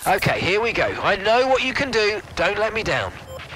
Okay, here we go. I know what you can do. Don't let me down.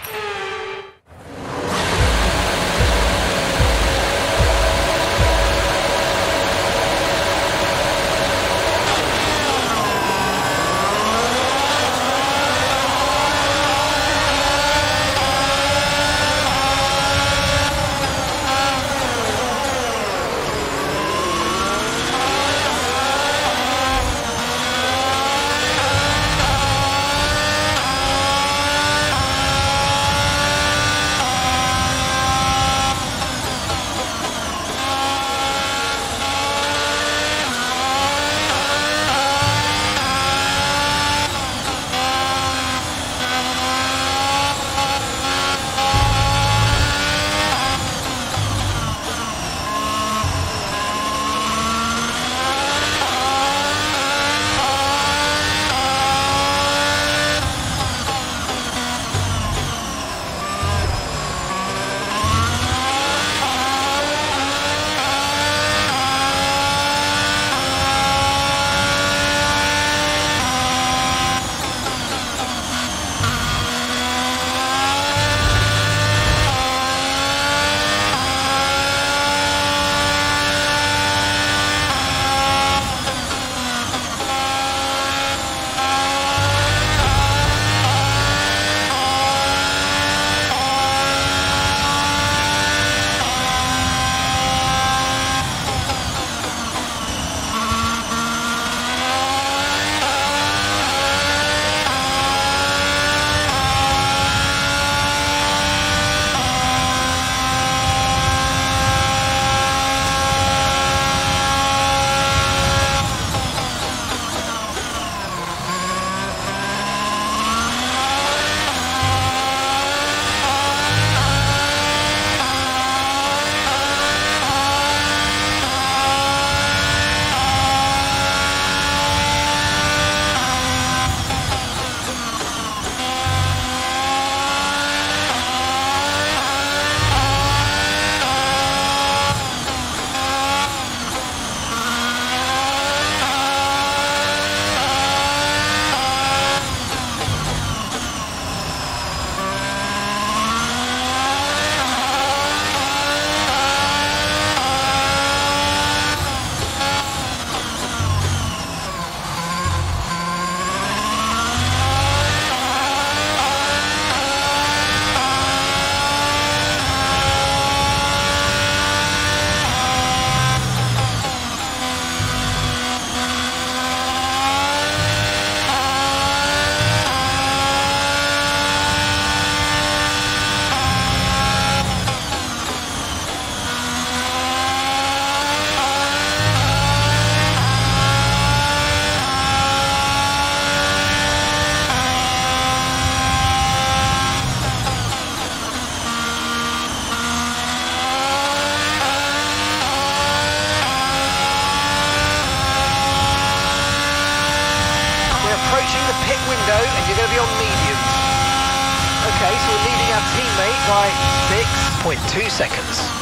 And you're going to be on mediums. Okay, so we're leading our teammate by 6.2 seconds.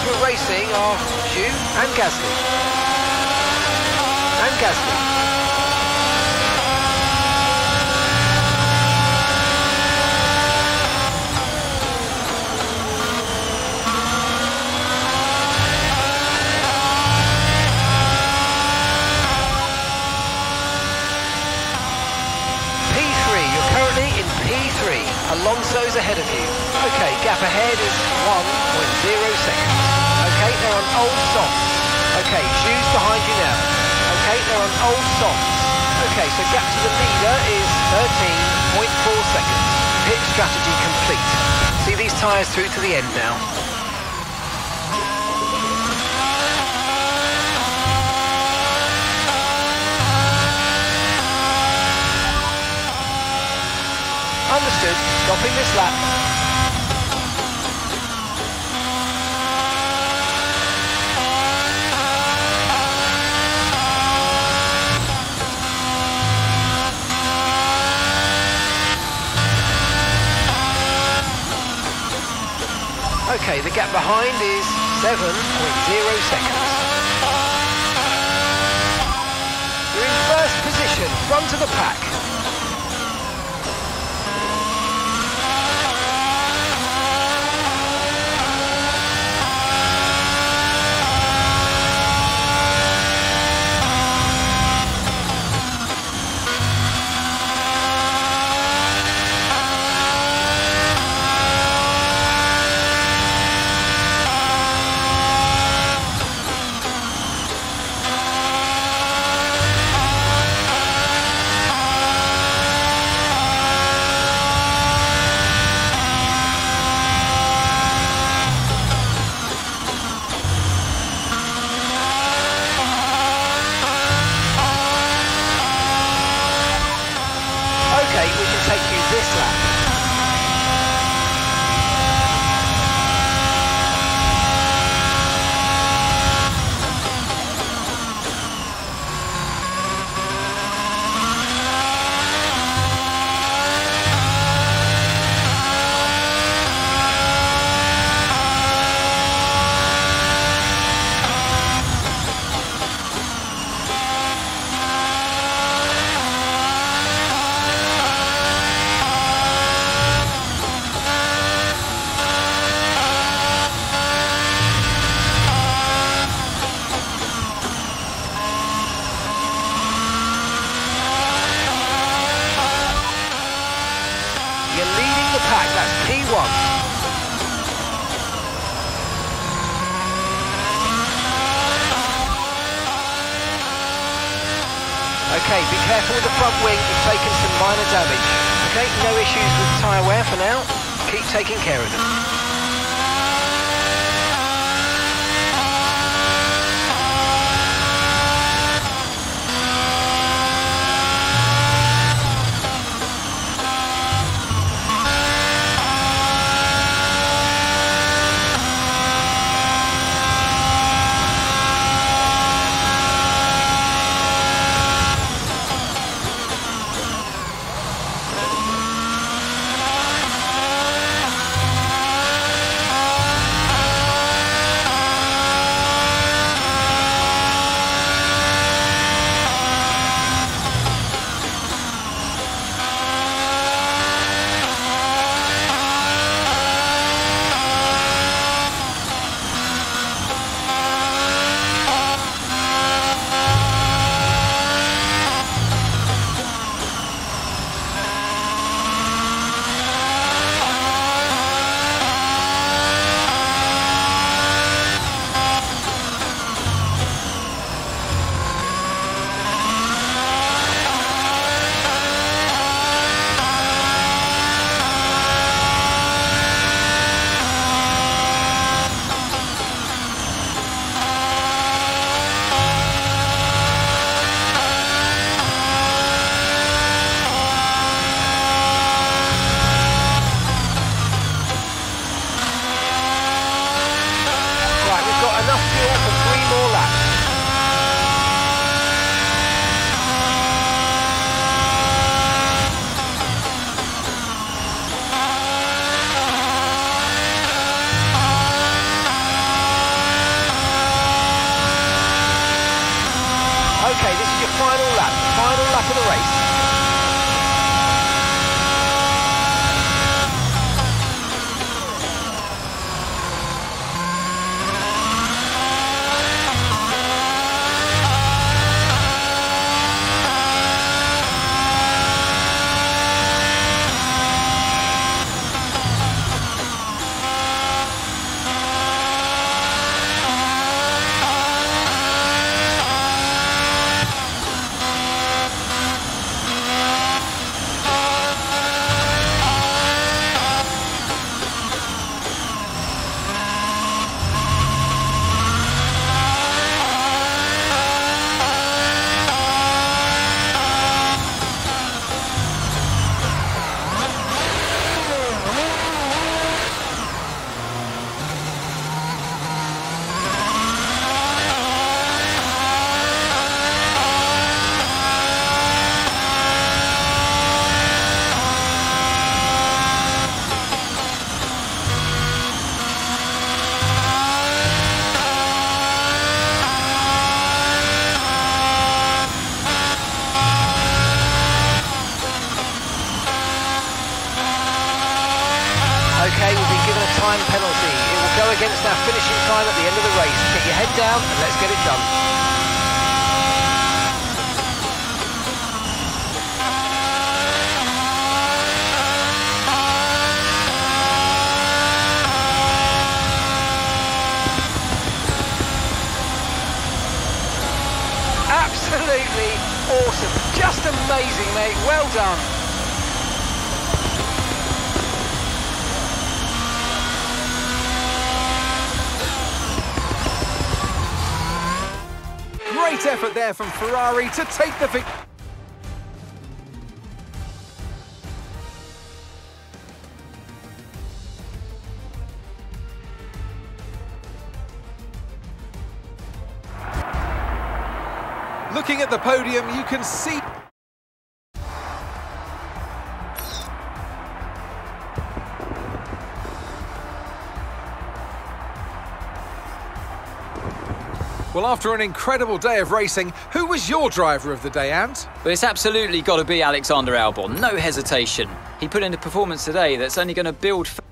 who are racing are Zhu and Gasly. Alonso's ahead of you. Okay, gap ahead is 1.0 seconds. Okay, they're on old softs. Okay, Zhu's behind you now. Okay, they're on old softs. Okay, so gap to the leader is 13.4 seconds. Pit strategy complete. See these tyres through to the end now. Understood. Stopping this lap. Okay, the gap behind is 7.0 seconds. You're in first position, front of the pack. Okay, we can take you this lap. You're leading the pack, that's P1. Okay, be careful with the front wing, you've taken some minor damage. Okay, no issues with tyre wear for now. Keep taking care of them. your final lap of the race. Okay, we've been given a time penalty. It will go against our finishing time at the end of the race. Get your head down and let's get it done. Absolutely awesome. Just amazing, mate. Well done. Great effort there from Ferrari to take the victory. Looking at the podium, you can see... Well, after an incredible day of racing, who was your driver of the day, Ant? But it's absolutely got to be Alexander Albon, no hesitation. He put in a performance today that's only going to build...